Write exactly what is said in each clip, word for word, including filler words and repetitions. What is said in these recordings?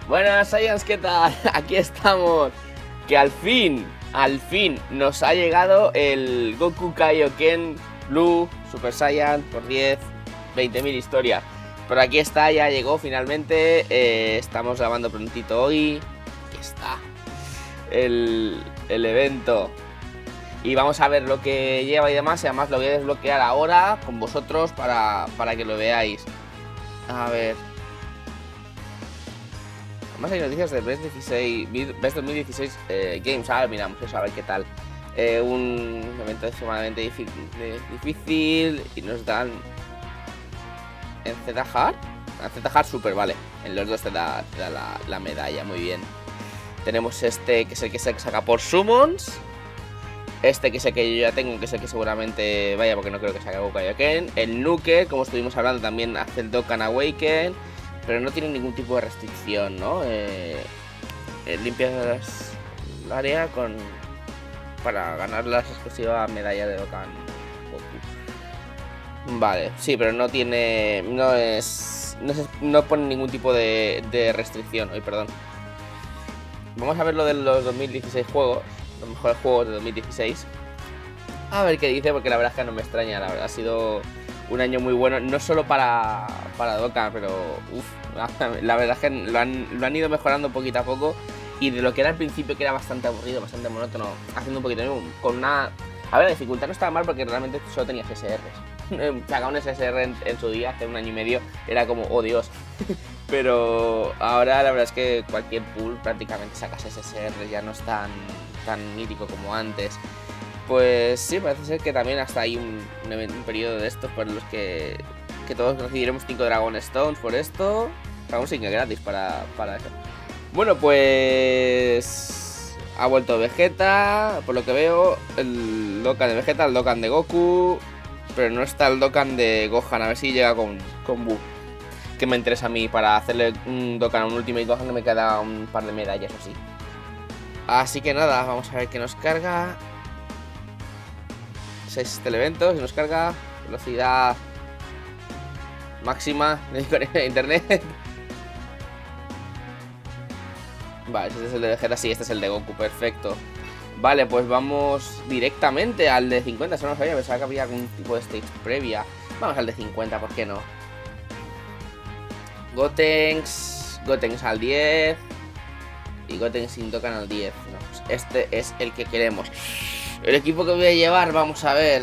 Buenas, Saiyans, ¿qué tal? Aquí estamos. Que al fin, al fin nos ha llegado el Goku Kaioken Blue Super Saiyan por diez, veinte mil historias. Pero aquí está, ya llegó finalmente. eh, Estamos grabando prontito hoy. Aquí está el, el evento. Y vamos a ver lo que lleva y demás. Y además lo voy a desbloquear ahora con vosotros para, para que lo veáis. A ver. Además hay noticias de Best dieciséis, Best dos mil dieciséis eh, Games. A ver, miramos eso, a ver qué tal. eh, Un evento extremadamente difícil, difícil. Y nos dan en Z-Hard. En Z-Hard Super, vale. En los dos te da, te da la, la medalla, muy bien. Tenemos este que es el que se saca por Summons. Este que es el que yo ya tengo, que es el que seguramente vaya, porque no creo que saque Goku Kaioken. El Nuke, como estuvimos hablando, también hace el Dokkan Awaken, pero no tiene ningún tipo de restricción, ¿no? Eh, eh, limpias el área con para ganar la exclusiva medalla de Dokkan Goku. Vale, sí, pero no tiene... No es... No, se, no pone ningún tipo de, de restricción. Hoy, perdón. Vamos a ver lo de los dos mil dieciséis juegos. Los mejores juegos de dos mil dieciséis. A ver qué dice, porque la verdad es que no me extraña. La verdad ha sido un año muy bueno. No solo para, para Dokkan, pero uf, la verdad es que lo han, lo han ido mejorando poquito a poco. Y de lo que era al principio, que era bastante aburrido, bastante monótono, haciendo un poquito con una... A ver, la dificultad no estaba mal porque realmente solo tenías S Rs. Sacar un S S R en, en su día, hace un año y medio, era como, oh Dios. Pero ahora la verdad es que cualquier pool prácticamente sacas S S R, ya no es tan, tan mítico como antes. Pues sí, parece ser que también hasta hay un, un, un periodo de estos por los que, que todos recibiremos cinco Dragon Stones por esto. Pagamos cinco gratis para, para eso. Bueno, pues... ha vuelto Vegeta, por lo que veo, el Dokkan de Vegeta, el Dokkan de Goku, pero no está el Dokkan de Gohan, a ver si llega con, con Buu. Que me interesa a mí para hacerle un Dokkan, un Ultimate Gohan, que me queda un par de medallas así. Así que nada, vamos a ver qué nos carga. seis televentos, y nos carga velocidad máxima de internet. Vale, este es el de Vegeta, sí, este es el de Goku, perfecto. Vale, pues vamos directamente al de cincuenta, eso no lo sabía, pensaba que había algún tipo de stage previa. Vamos al de cincuenta, ¿por qué no? Gotenks, Gotenks al diez y Gotenks sin Dokkan al diez. No, pues este es el que queremos. El equipo que voy a llevar, vamos a ver.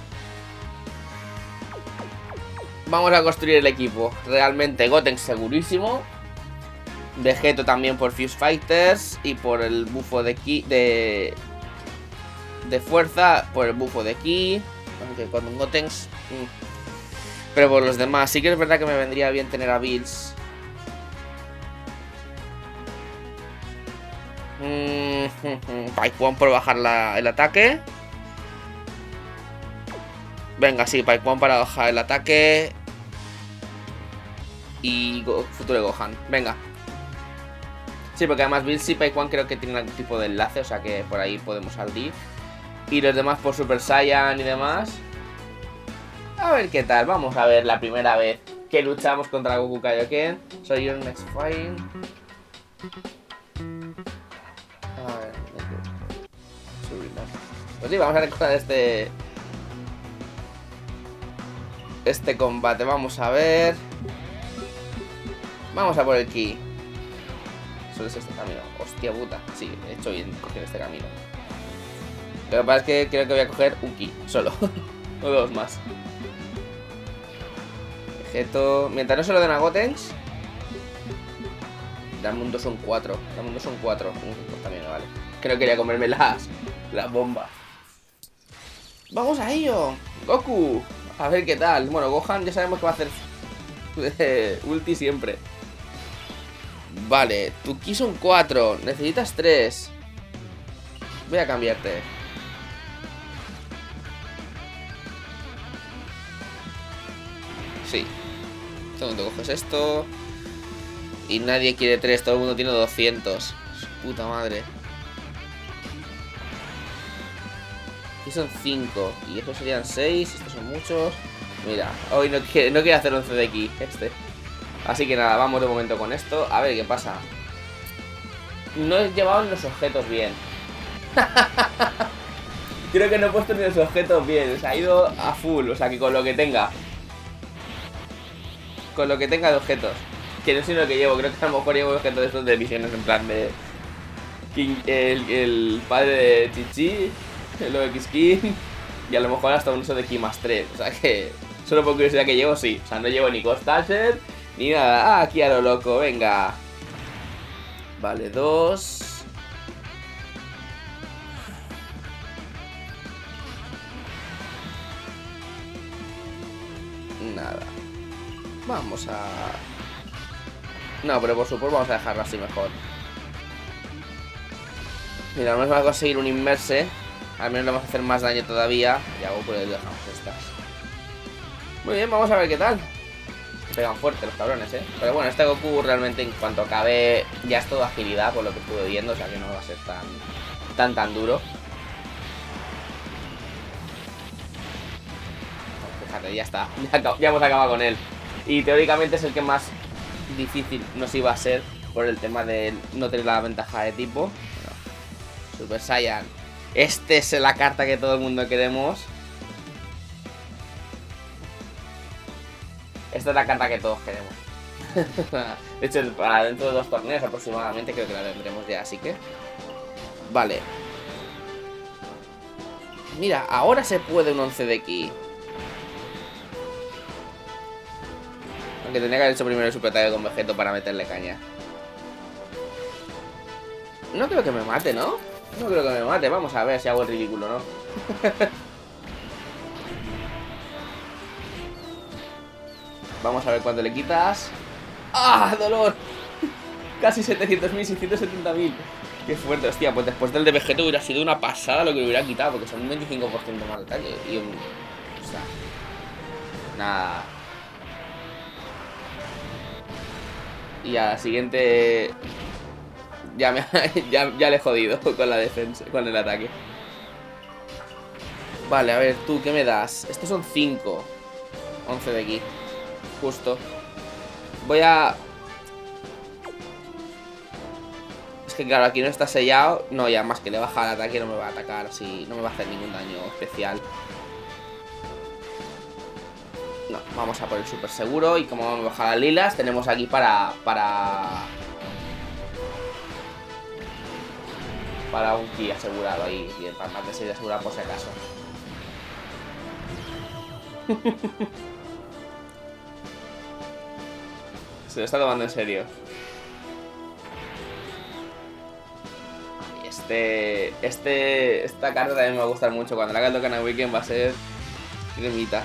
Vamos a construir el equipo. Realmente Gotenks segurísimo. Vegeto también por Fuse Fighters y por el bufo de ki de de fuerza, por el bufo de ki, aunque con un Gotenks. Mm. Pero por los demás, sí que es verdad que me vendría bien tener a Bills. Mm, Paikuan por bajar la, el ataque. Venga, sí, Paikuan para bajar el ataque. Y Go Futuro Gohan, venga. Sí, porque además Bills y Paikuan creo que tienen algún tipo de enlace, o sea que por ahí podemos salir. Y los demás por Super Saiyan y demás. A ver qué tal, vamos a ver la primera vez que luchamos contra Goku Kaioken. Soy your next fight. A ver, pues sí, vamos a recordar este Este combate, vamos a ver. Vamos a por el ki. Solo es este camino, hostia puta. Sí, he hecho bien coger este camino. Lo que pasa es que creo que voy a coger un ki, solo. No dos más. Vegeto. Mientras no se lo den a Gotenks. Dame un dos son cuatro. Dame un dos son cuatro. Pues también me vale. Que no quería comerme las, las bombas. Vamos a ello. Goku. A ver qué tal. Bueno, Gohan ya sabemos que va a hacer ulti siempre. Vale, tu ki son cuatro. Necesitas tres. Voy a cambiarte. Sí. Todo el mundo coges esto. Y nadie quiere tres, todo el mundo tiene doscientos. Su puta madre. Aquí son cinco. Y estos serían seis. Estos son muchos. Mira, hoy no quiere, no quiere hacer once de ki este. Así que nada, vamos de momento con esto. A ver qué pasa. no he llevado los objetos bien. Creo que no he puesto ni los objetos bien. O sea, ha ido a full. O sea, que con lo que tenga. Con lo que tenga de objetos. Que no sé lo que llevo. Creo que a lo mejor llevo objetos de estos de misiones en plan de... King, el, el padre de Chichi. El O X King. Y a lo mejor hasta un uso de Ki más tres. O sea que... Solo por curiosidad que llevo, sí. O sea, no llevo ni Costasher ni nada. Ah, aquí a lo loco, venga. Vale, dos. Nada. Vamos a... No, pero por supuesto vamos a dejarlo así mejor. Mira, al menos vamos a conseguir un inmerse. Al menos le vamos a hacer más daño todavía. Y hago pues dejamos estas. Muy bien, vamos a ver qué tal. Pegan fuerte los cabrones, eh. Pero bueno, este Goku realmente en cuanto acabe ya es todo agilidad, por lo que estuve viendo. O sea que no va a ser tan, tan, tan duro. Fíjate, ya está. Ya, ya hemos acabado con él. Y teóricamente es el que más difícil nos iba a ser por el tema de no tener la ventaja de tipo. Bueno, Super Saiyan. Esta es la carta que todo el mundo queremos. Esta es la carta que todos queremos. De hecho, para dentro de dos torneos aproximadamente creo que la tendremos ya, así que... Vale. Mira, ahora se puede un once de ki. Aunque tendría que haber hecho primero el super ataque con Vegeto para meterle caña. No creo que me mate, ¿no? No creo que me mate. Vamos a ver si hago el ridículo, ¿no? Vamos a ver cuánto le quitas. ¡Ah, dolor! Casi setecientos mil, seiscientos setenta mil. Qué fuerte, hostia. Pues después del de Vegeto hubiera sido una pasada lo que hubiera quitado, porque son un veinticinco por ciento más de ataque. Y un... O sea... Nada. Y a la siguiente... Ya, me, ya, ya le he jodido con la defensa, con el ataque. Vale, a ver, tú, ¿qué me das? Estos son cinco. once de aquí. Justo. Voy a... Es que claro, aquí no está sellado. No, ya más que le baja el ataque no me va a atacar así. No me va a hacer ningún daño especial. No, vamos a por el super seguro. Y como vamos a bajar a lilas, tenemos aquí para... Para... Para un ki asegurado ahí. Bien, para más de seis asegurado por si acaso. Se lo está tomando en serio. Este... Este... Esta carta también me va a gustar mucho. Cuando la haga el Dokkan Weekend va a ser... cremita.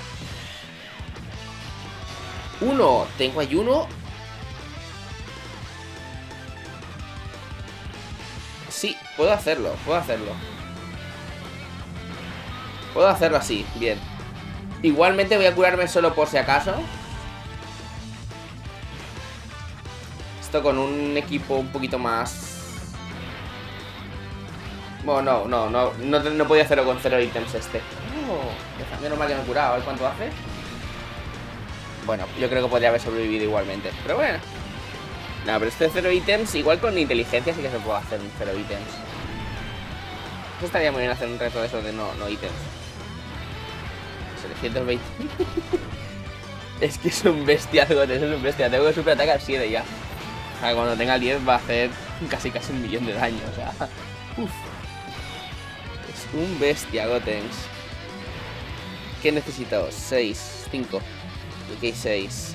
Uno. Tengo ahí uno. Sí, puedo hacerlo. Puedo hacerlo. Puedo hacerlo así. Bien. Igualmente voy a curarme solo por si acaso. Esto con un equipo un poquito más... Bueno, no, no, no, no, no podía hacerlo con cero ítems este. Oh, menos mal que me he curado, a ver cuánto hace. Bueno, yo creo que podría haber sobrevivido igualmente. Pero bueno. No, pero este cero ítems, igual con inteligencia sí que se puede hacer un cero ítems. Eso estaría muy bien hacer un reto de eso de no, no ítems. setecientos veinte. Es que es un bestia, es un bestia. Tengo que super atacar siete ya. O sea, cuando tenga el diez va a hacer casi casi un millón de daño. O sea, uff. Es un bestia, Gotenks. ¿Qué necesito? seis, cinco. Ok, seis.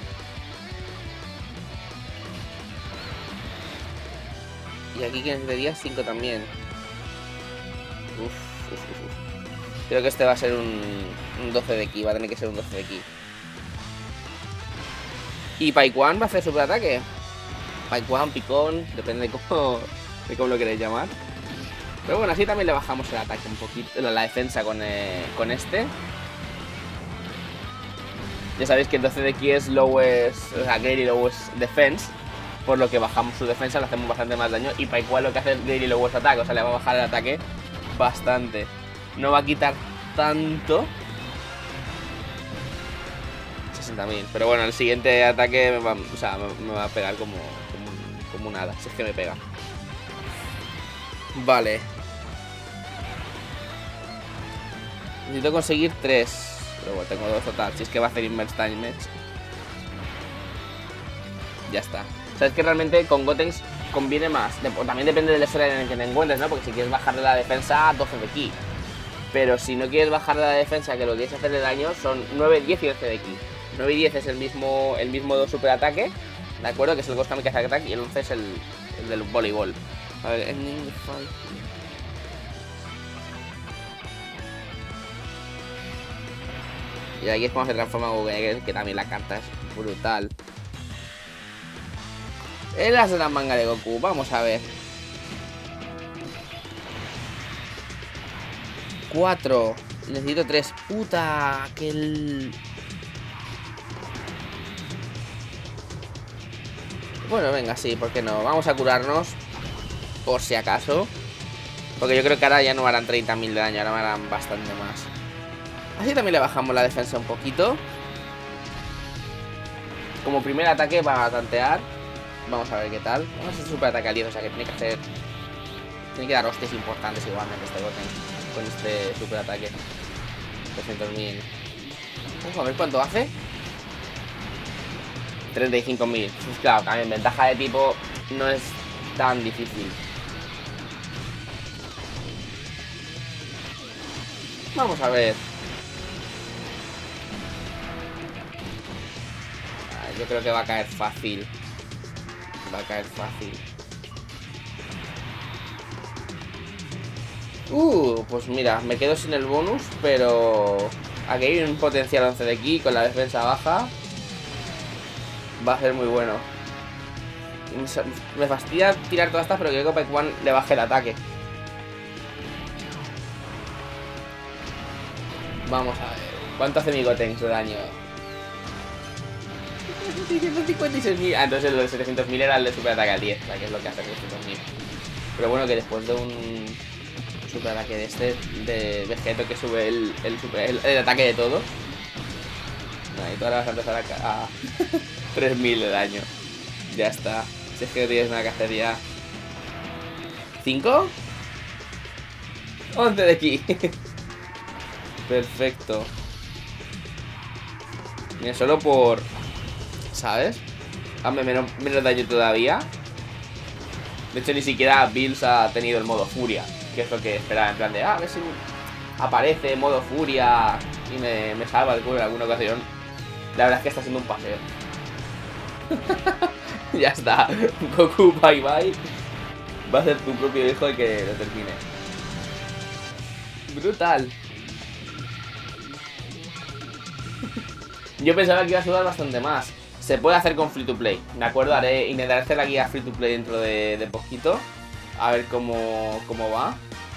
Y aquí que necesitaría cinco también. Uf, uf, uf, uf. Creo que este va a ser un, un doce de ki. Va a tener que ser un doce de ki. ¿Y Paikwan va a hacer superataque? Paikwan, Picón, depende de cómo, de cómo lo queréis llamar. Pero bueno, así también le bajamos el ataque un poquito, la, la defensa con, eh, con este. Ya sabéis que el doce de ki es lowest, o sea, Gary lowest defense. Por lo que bajamos su defensa, le hacemos bastante más daño. Y Paikwan lo que hace es Gary lowest attack, o sea, le va a bajar el ataque bastante. No va a quitar tanto. sesenta mil. Pero bueno, el siguiente ataque me va, o sea, me, me va a pegar como, como, como nada. Si es que me pega. Vale. Necesito conseguir tres. Pero bueno, tengo dos total. Si es que va a hacer Inverse Damage. Ya está. O sea, es que realmente con Gotenks conviene más. También depende del escenario en el que te encuentres, ¿no? Porque si quieres bajarle la defensa, doce de ki. Pero si no quieres bajarle la defensa, que lo que quieres hacerle daño, son nueve, diez y once de ki. nueve y diez es el mismo el mismo super ataque, ¿de acuerdo? Que es el Ghost Kamikaze Attack. Y el once es el, el del voleibol. A ver, ending the fight. Y aquí es cuando se transforma Google, que también la carta es brutal. El as de la manga de Goku, vamos a ver. Cuatro. Necesito tres. Puta, aquel... Bueno, venga, sí, ¿por qué no? Vamos a curarnos, por si acaso. Porque yo creo que ahora ya no harán treinta mil de daño, ahora me harán bastante más. Así también le bajamos la defensa un poquito. Como primer ataque va a tantear. Vamos a ver qué tal. Vamos a hacer super ataque al diez, o sea que tiene que hacer... Tiene que dar hostias importantes igualmente este Goten con este super ataque. doscientos mil. Vamos a ver cuánto hace. treinta y cinco mil. Pues claro, también ventaja de tipo no es tan difícil. Vamos a ver. Yo creo que va a caer fácil. Va a caer fácil. Uh, pues mira, me quedo sin el bonus, pero aquí hay un potencial once de ki con la defensa baja. Va a ser muy bueno. Me fastidia tirar todas estas, pero creo que Paik One le baje el ataque. Vamos a ver. ¿Cuánto hace mi Gotenks de daño? seiscientos cincuenta y seis mil. Ah, entonces el de setecientos mil era el de super ataque al diez, que es lo que hace setecientos mil. Pero bueno, que después de un super ataque de este, de Vegeto, que sube el, el, super, el, el ataque de todo. Ahí tú ahora vas a empezar a, a tres mil de daño. Ya está. Si es que no tienes nada que hacer ya. ¿cinco? once de aquí. Perfecto. Mira, solo por... ¿Sabes? Hazme menos, menos daño todavía. De hecho, ni siquiera Bills ha tenido el modo furia, que es lo que esperaba, en plan de, ah, a ver si aparece modo furia y me, me salva el culo en alguna ocasión. La verdad es que está siendo un paseo. Ya está. Goku, bye bye. Va a ser tu propio hijo el que lo termine. Brutal. Yo pensaba que iba a sudar bastante más. Se puede hacer con free to play, ¿de acuerdo? Haré, intentaré hacer la guía free to play dentro de, de poquito. A ver cómo, cómo va.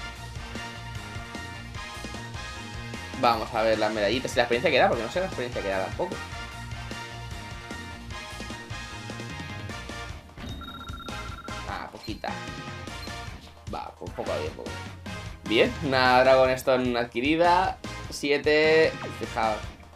Vamos a ver las medallitas y la experiencia que da, porque no sé la experiencia que da tampoco. Ah, poquita. Va, pues poco a bien, poco. Bien, una Dragon Stone adquirida. siete. Fijaos.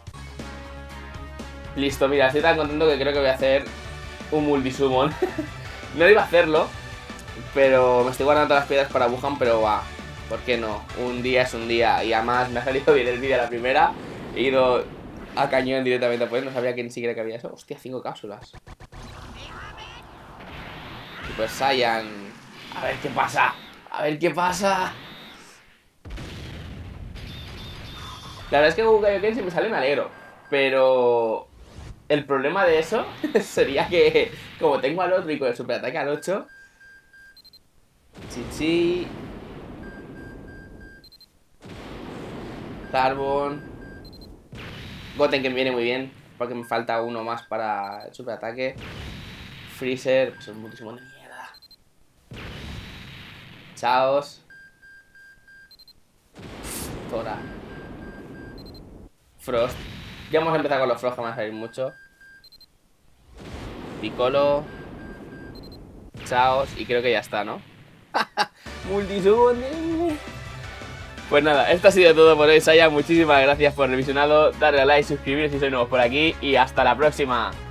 Listo, mira, estoy tan contento que creo que voy a hacer un multisummon. No iba a hacerlo, pero me estoy guardando todas las piedras para Wuhan, pero va, ¿por qué no? Un día es un día. Y además me ha salido bien el vídeo a la primera. He ido a cañón directamente, pues no sabía que ni siquiera que había eso. Hostia, cinco cápsulas. Super Saiyan. A ver qué pasa. A ver qué pasa. La verdad es que Goku Kaioken si me sale me alegro, pero el problema de eso sería que, como tengo al otro y con el super ataque al ocho, Chichi, Carbon, Goten, que me viene muy bien porque me falta uno más para el super ataque, Freezer, pues es muchísimo de mierda, Chaos, Tora, Frost. Ya hemos empezado con los Frost, que van a salir mucho. Piccolo, Chaos, y creo que ya está, ¿no? Multisummon. Pues nada, esto ha sido todo por hoy, Saya. Muchísimas gracias por revisionado. Darle a like, suscribiros si sois nuevos por aquí y hasta la próxima.